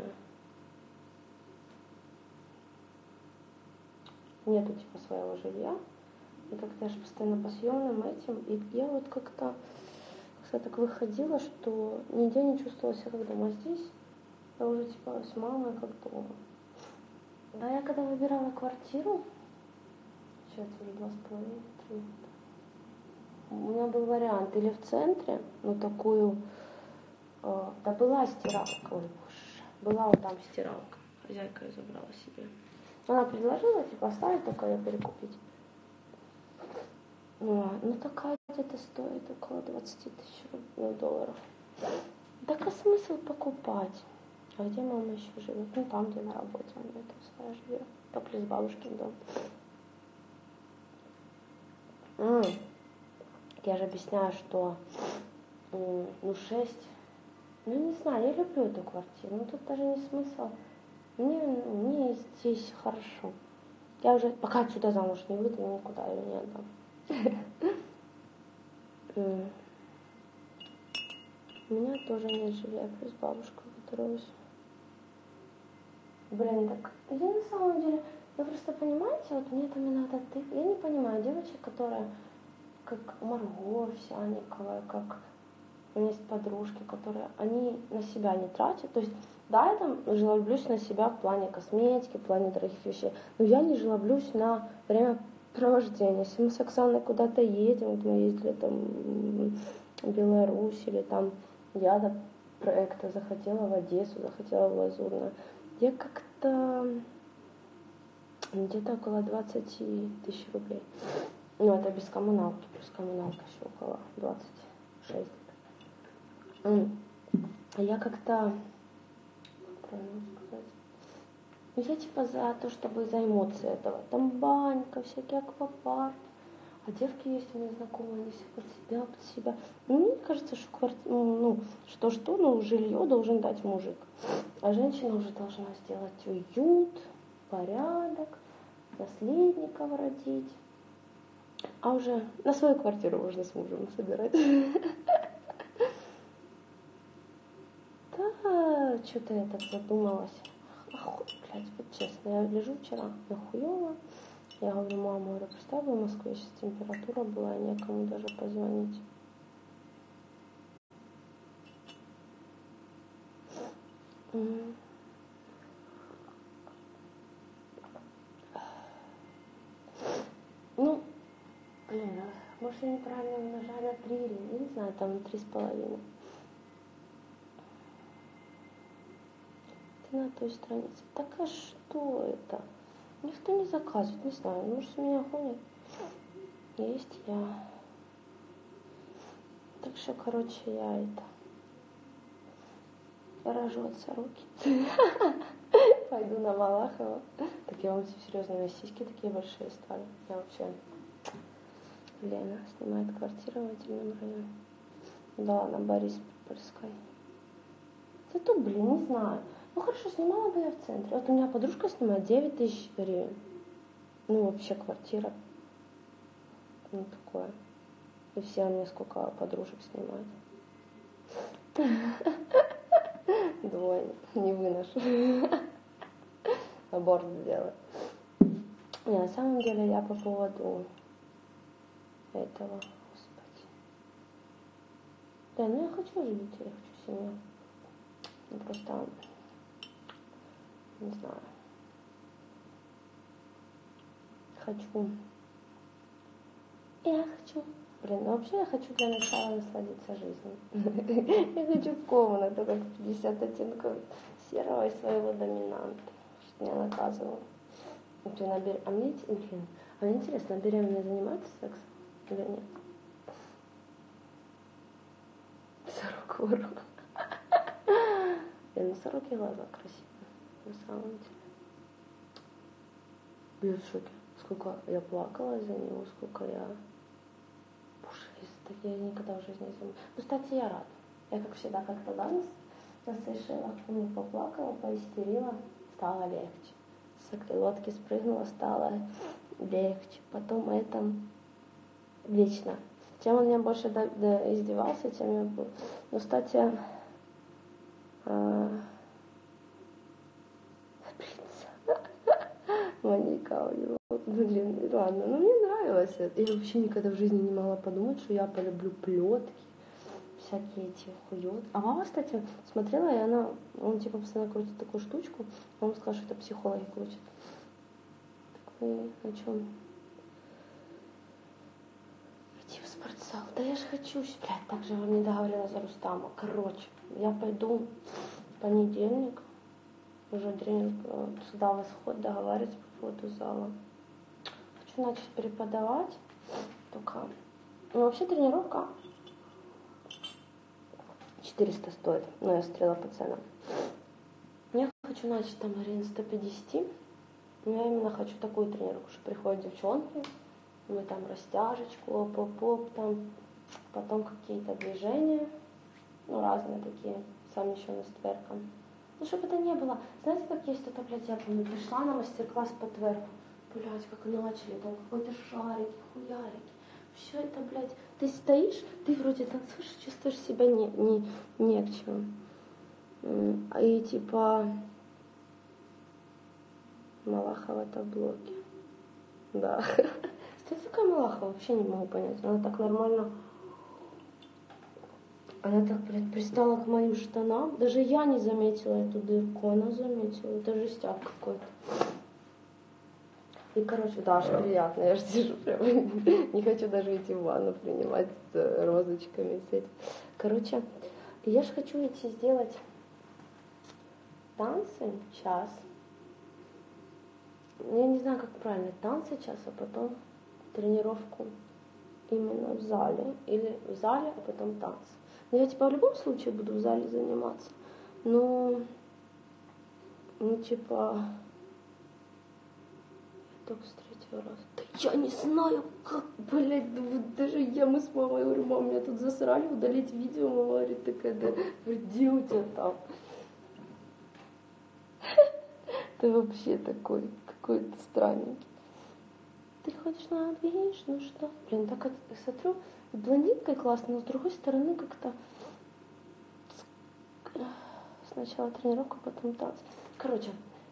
нету типа своего жилья. И как-то я же постоянно по съемным этим. И я вот как-то, как-то так выходила, что нигде не чувствовала себя как дома. Здесь я уже типа с мамой как дома. Да, я когда выбирала квартиру, сейчас уже два с половиной, три, у меня был вариант или в центре, ну такую, э, да была стиралка, ой, боже, была вот там стиралка, хозяйка ее забрала себе. Она предложила, типа, оставить, только ее перекупить. Ну, ну такая где-то стоит около двадцать тысяч долларов. Так а смысл покупать? А где мама еще живет? Ну там, где на работе она это своя живет. Да плюс бабушкин дом. М-м. Я же объясняю, что ну шесть, ну не знаю, я люблю эту квартиру, но тут даже не смысл. Мне, мне здесь хорошо. Я уже пока отсюда замуж не выйду, никуда ее не отдам. У меня тоже нет жилья, плюс бабушка, которая... Блин, так я на самом деле, вы просто понимаете, вот мне там иногда ты, я не понимаю девочек, которые как Марго Овсянникова, как у меня есть подружки, которые, они на себя не тратят, то есть, да, я там жалоблюсь на себя в плане косметики, в плане дорогих вещей, но я не жалоблюсь на времяпровождение. Если мы с Оксаной куда-то едем, вот мы ездили там в Беларусь или там я проекта, захотела в Одессу, захотела в Лазурное. Я как-то где-то около двадцать тысяч рублей. Ну, это без коммуналки, плюс коммуналка еще около двадцать шесть. А я как-то, как правильно сказать, ну, я типа за то, чтобы за эмоции этого. Там банька, всякие аквапарки. А девки есть у меня знакомые, они все под себя, под себя. Ну, мне кажется, что кварти... ну, что-что, но жилье должен дать мужик. А женщина уже должна сделать уют, порядок, наследников родить. А уже на свою квартиру можно с мужем собирать. Да, что-то я так задумалась. Ах, блядь, вот честно, я лежу вчера, я хуёва. Я говорю, мама, говорю, представь, в Москве сейчас температура была, и некому даже позвонить. Mm. Ну, блин, может, я неправильно умножаю на три или, не знаю, там три с половиной. Ты на той странице. Так а что это? Никто не заказывает, не знаю, может, меня гонят. Есть я. Так что, короче, я это... Рожутся руки. Пойду на Малахова. Так я вам все серьезно, у меня сиськи такие большие стали. Я вообще... Лена снимает квартиру в отдельном районе. Да, на Бориспольской. Зато, блин, не знаю. Ну хорошо, снимала бы я в центре. Вот у меня подружка снимает девять тысяч гривен. Ну, вообще квартира. Ну, такое. И все у меня сколько подружек снимают. Двое. Не выношу. Аборт сделать. Не, на самом деле я по поводу этого, господи. Да, ну я хочу уже детей, я хочу семью. Ну просто, не знаю. Хочу. Я хочу. Блин, ну вообще я хочу для начала насладиться жизнью. Я хочу комнату, как пятьдесят оттенков серого и своего доминанта, что меня наказывал. А мне, блин, а мне интересно, беременные занимаются сексом или нет? Сорок. Блин, ну сороки глаза красивые, на самом деле. Я в шоке. Сколько я плакала за него, сколько я... Боже, так я никогда в жизни не знаю. Ну, кстати, я рада. Я, как всегда, как-то да, на Сейшелах ну, поплакала, поистерила, стало легче. С этой лодки спрыгнула, стало легче. Потом это вечно. Чем он меня больше до, до, издевался, тем я был. Ну, кстати, а... Моника у него. Блин, ладно, ну мне нравилось это. Я вообще никогда в жизни не могла подумать, что я полюблю плетки, всякие эти хуёт. А мама, кстати, смотрела, и она, он типа постоянно крутит такую штучку, а он сказал, что это психологи крутят. Так вы о чем? Иди в спортзал. Да я же хочу, блядь, так же вам не договорила за Рустама. Короче, я пойду в понедельник. Уже тренер сюда восход договаривается по поводу зала. Хочу начать преподавать. Только... Ну, вообще тренировка четыреста стоит. Но я стрела по ценам. Я хочу начать там арен сто пятьдесят. Но я именно хочу такую тренировку, что приходят девчонки. Мы там растяжечку, оп-оп-оп, там потом какие-то движения. Ну, разные такие. Сам еще на стверком. Ну, чтобы это не было. Знаете, как есть это, блядь, я помню, пришла на мастер-класс по тверку. Блядь, как начали, там какой-то шарики, хуярики. Все это, блядь, ты стоишь, ты вроде танцуешь, чувствуешь себя не, не, не к чему. И типа Малахова-то в блоке. Да. Что такое Малахова? Вообще не могу понять. Она так нормально... Она так, блядь, пристала к моим штанам. Даже я не заметила эту дырку, она заметила. Это жестяк какой-то. И, короче, да, аж приятно. Я же сижу прям, не хочу даже идти в ванну принимать с розочками, с этим. Короче, И я же хочу идти сделать танцы час. Я не знаю, как правильно, танцы час, а потом тренировку именно в зале. Или в зале, а потом танцы. Но я типа в любом случае буду в зале заниматься. Но, ну типа, только с третьего раза. Да я не знаю, как, блядь, вот даже я, мы с мамой, я говорю, мам, меня тут засрали, удалить видео, мама говорит, такая, да, где у тебя там? Ты вообще такой, какой-то странненький. Ты ходишь на движ, ну что? Блин, так смотрю, блондинка классная, но с другой стороны как-то сначала тренировка, потом танцы. Короче,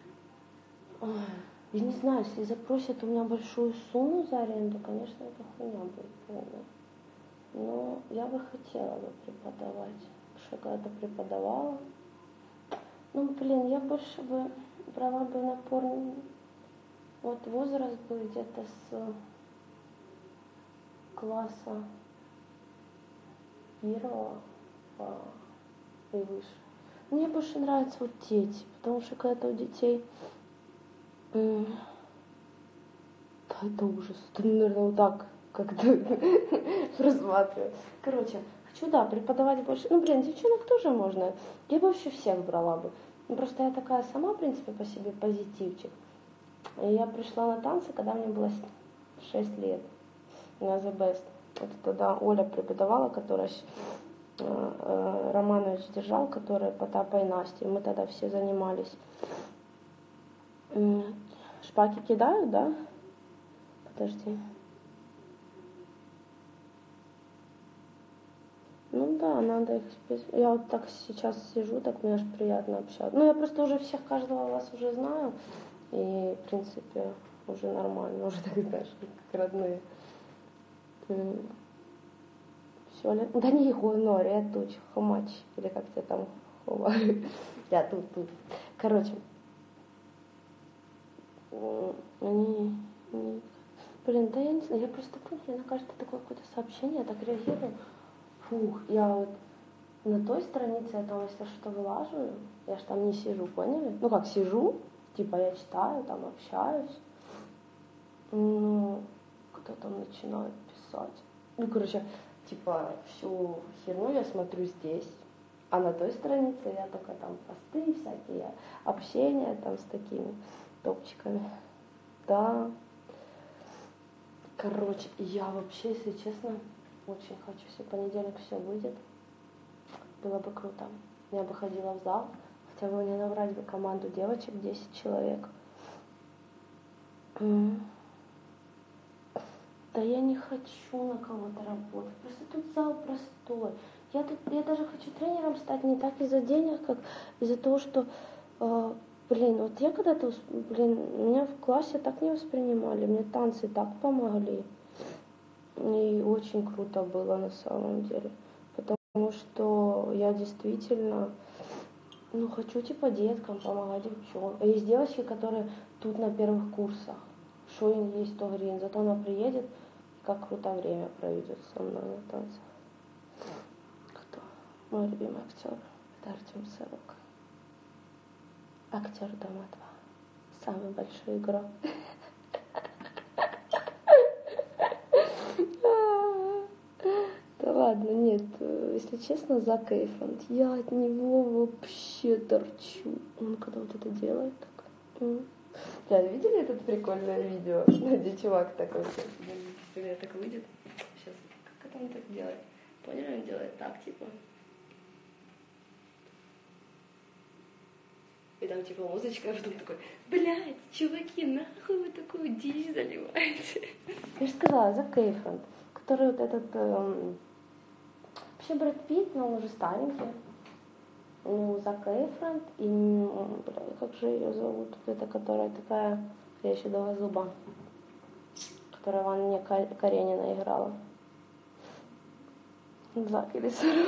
я не знаю, если запросят у меня большую сумму за аренду, конечно, это хуйня будет полная. Но я бы хотела бы преподавать, потому что я когда-то преподавала. Ну, блин, я больше бы брала бы напор. Вот возраст был где-то с класса первого и выше. Мне больше нравятся вот дети, потому что когда-то у детей... Да, это ужас. Это, наверное, вот так как-то рассматриваю. Короче, хочу, да, преподавать больше. Ну, блин, девчонок тоже можно. Я бы вообще всех брала бы. Ну, просто я такая сама, в принципе, по себе позитивчик. И я пришла на танцы, когда мне было шесть лет. На The Best. Это тогда Оля преподавала, которая Романович держал, которая Потапа и Настя. И мы тогда все занимались. Шпаки кидают, да? Подожди. Ну да, надо их спеть. Я вот так сейчас сижу, так мне аж приятно общаться. Ну, я просто уже всех, каждого вас уже знаю. И, в принципе, уже нормально, уже так, знаешь, как родные. Все ли? Да не его, но я тут, хомач, или как тебя там ховают. Я тут, тут. Короче. Они... Блин, да я не знаю, я просто помню, я на каждое такое какое-то сообщение, я так реагирую. Фух, я вот на той странице, я там, если что-то вылаживаю, я же там не сижу, поняли? Ну как, сижу, типа я читаю, там общаюсь. Ну, кто там начинает писать. Ну, короче, типа всю херню я смотрю здесь, а на той странице я только там посты всякие, общения там с такими топчиками. Да. Короче, я вообще, если честно, очень хочу, если в понедельник все выйдет. Было бы круто. Я бы ходила в зал, хотя бы мне набрать бы команду девочек, десять человек. Mm. Да я не хочу на кого-то работать. Просто тут зал простой. Я, тут, я даже хочу тренером стать не так из-за денег, как из-за того, что, э, блин, вот я когда-то, блин, меня в классе так не воспринимали, мне танцы так помогли. И очень круто было на самом деле. Потому что я действительно, ну, хочу типа деткам помогать, девчонкам. Есть девочки, которые тут на первых курсах. Что им есть, то грин. Зато она приедет, как круто время проведет со мной на танцах. Кто? Мой любимый актер. Это Артем Сорок. Актер Дома два. Самый большой игрок. Да ладно, нет, если честно, Зак Эйфрон. Я от него вообще торчу. Он когда вот это делает, так... Да, видели это прикольное видео, где чувак такой, если у меня так выйдет, сейчас, как это он так делает? Поняли, он делает так, типа. И там, типа, музычка, а потом такой, блядь, чуваки, нахуй вы такую дичь заливаете? Я же сказала, Зак Эйфрон, который вот этот, эм... вообще Брэд Питт, но он уже старенький. Ну, Зак Эйфрон и, бля, как же ее зовут, это которая такая, я еще дала зуба, которая в Анне Каренина играла. Зак или Сорок.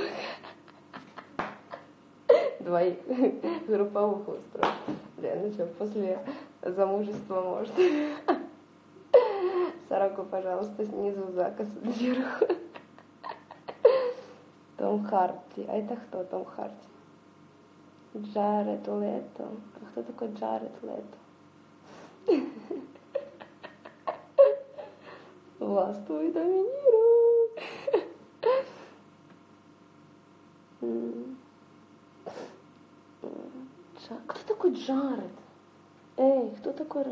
Двоих. Групповуху устроить. Бля, ну что, после замужества может. Сороку, пожалуйста, снизу, Зака сверху. Том Харди. А это кто Том Харди? Джаред Лето. А кто такой Джаред Лето? Властвуй, доминируй. Кто такой Джаред? Эй, кто такой?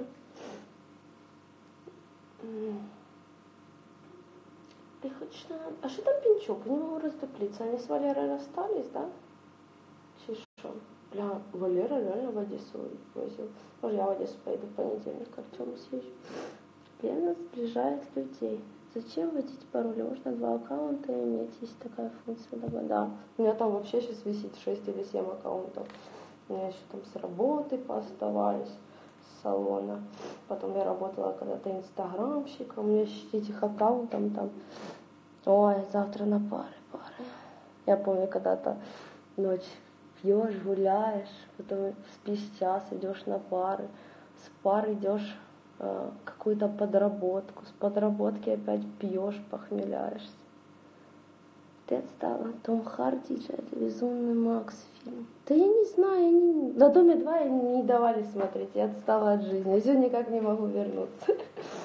Ты хочешь на... А что там Пинчук? Не могу раздуплиться. Они с Валерой расстались, да? Чи что? Бля, Валера реально в Одессу возил. Может, я в Одессу поеду в понедельник, к Артему съезжу. Лена сближает людей. Зачем вводить пароли? Можно два аккаунта иметь, есть такая функция. Да, у меня там вообще сейчас висит шесть или семь аккаунтов. У меня еще там с работы пооставались, с салона. Потом я работала когда-то инстаграмщиком. У меня еще этих аккаунтов там. Ой, завтра на пары, пары. Я помню, когда-то ночь пьешь, гуляешь, потом спишь час, идешь на пары. С пар идешь э, какую-то подработку. С подработки опять пьешь, похмеляешься. Ты отстала. Том Харди же, это Безумный Макс фильм. Да я не знаю, я не... На Доме два я не давали смотреть, я отстала от жизни. Я все никак не могу вернуться.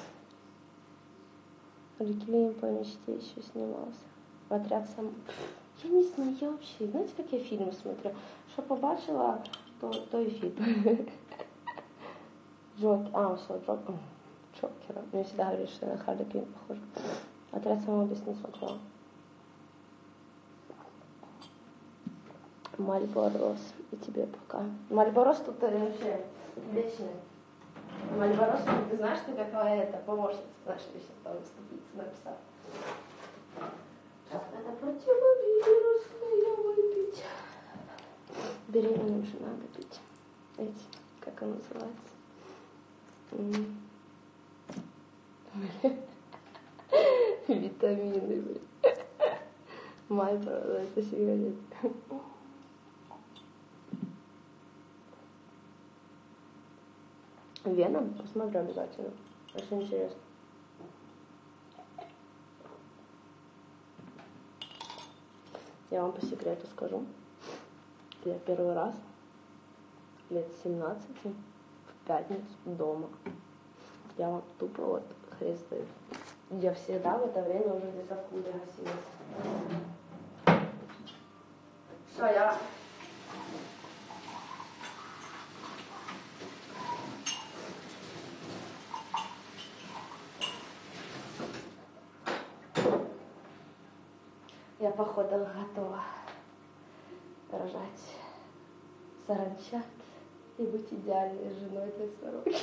Реклим по мечте еще снимался. Отряд сам... Я не знаю, я вообще... Знаете, как я фильмы смотрю? Что побачила, то, то и фильм. Джок... А, все, Джок... Джокера. Мне всегда говорили, что я на Харли Квинн похожа. Отряд самоубийц не смотрела. Мальборос. И тебе пока. Мальборос тут вообще вечный. Мальборос, ты знаешь, ты какая это помощница наша еще там выступиться написала. Это противовирусное выпить. Беременным же надо пить. Эти, как он называется? Витамины, блин. Мальборос, это сигарет. Веном? Посмотрю обязательно. Очень интересно. Я вам по секрету скажу. Я первый раз лет семнадцати в пятницу дома. Я вам тупо вот хрест даю. Я всегда в это время уже где-то в клубе гасилась. Все, я... Я, походу, готова рожать саранчат и быть идеальной женой для сороки.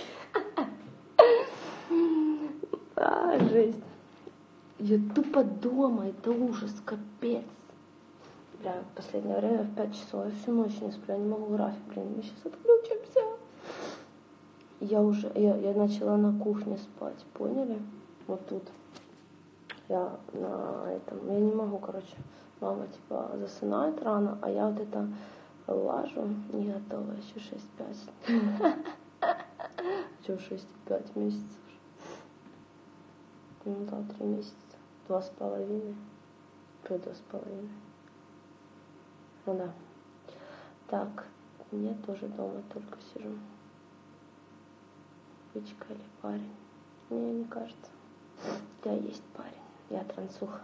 А, жесть. Я тупо дома, это ужас, капец. Бля, в последнее время в пять часов я всю ночь не сплю, я не могу график, блин, мы сейчас отключимся. Я уже, я, я начала на кухне спать, поняли? Вот тут. Я на этом, я не могу, короче, мама типа засынает рано, а я вот это лажу, не готова, еще шесть-пять. Еще шесть-пять месяцев. Ну да, три месяца, два с половиной, про два с половиной. Ну да. Так, нет, тоже дома только сижу. Бычка или парень? Мне не кажется. У тебя есть парень. Я трансуха.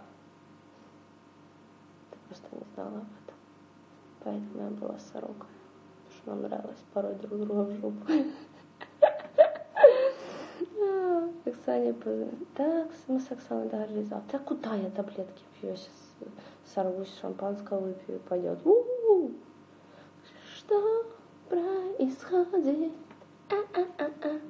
Ты просто не знала об этом. Поэтому я была сорокой. Потому что нам нравилось пороть друг друга в жопу. Так, Саня, так, мы с Оксаной договорились завтра. А куда я таблетки пью? Я сейчас сорвусь, шампанское выпью и пойдет. У-у-у. Что происходит? А-а-а-а.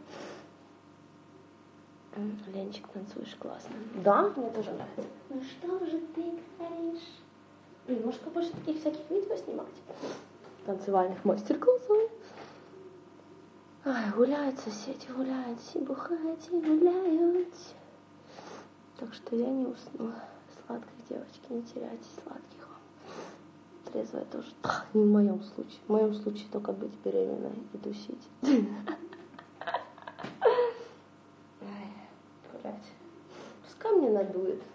Ленчик, танцуешь классно. Да, мне тоже нравится. Ну что же ты говоришь? Блин, может побольше таких всяких видео снимать? Танцевальных мастер-классов. Ай, гуляют соседи, гуляют, все бухают и гуляют. Так что я не усну. Сладких, девочки, не теряйте сладких вам. Трезвая тоже. Не в моем случае. В моем случае только быть беременной и тусить. Пускай мне надует.